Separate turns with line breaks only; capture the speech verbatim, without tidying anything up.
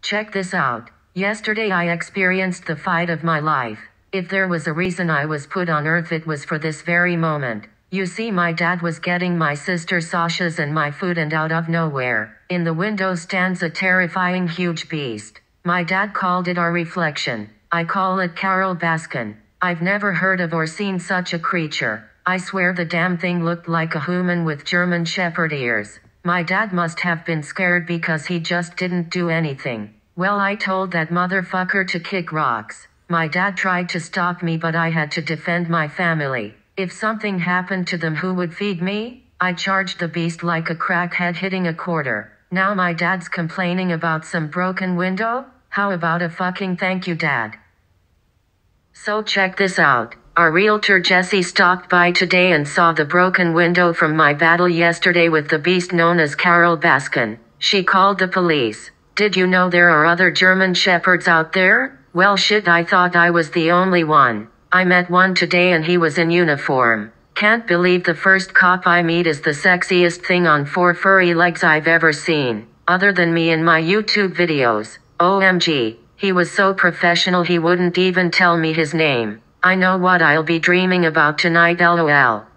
Check this out. Yesterday I experienced the fight of my life. If there was a reason I was put on earth, it was for this very moment. You see, my dad was getting my sister Sasha's and my food, and out of nowhere, in the window stands a terrifying huge beast. My dad called it our reflection. I call it Carole Baskin. I've never heard of or seen such a creature. I swear the damn thing looked like a human with German Shepherd ears. My dad must have been scared because he just didn't do anything. Well, I told that motherfucker to kick rocks. My dad tried to stop me, but I had to defend my family. If something happened to them, who would feed me? I charged the beast like a crackhead hitting a quarter. Now my dad's complaining about some broken window? How about a fucking thank you, Dad? So check this out. Our realtor Jesse stopped by today and saw the broken window from my battle yesterday with the beast known as Carole Baskin. She called the police. Did you know there are other German Shepherds out there? Well shit, I thought I was the only one. I met one today and he was in uniform. Can't believe the first cop I meet is the sexiest thing on four furry legs I've ever seen. Other than me in my YouTube videos. O M G. He was so professional he wouldn't even tell me his name. I know what I'll be dreaming about tonight, lol.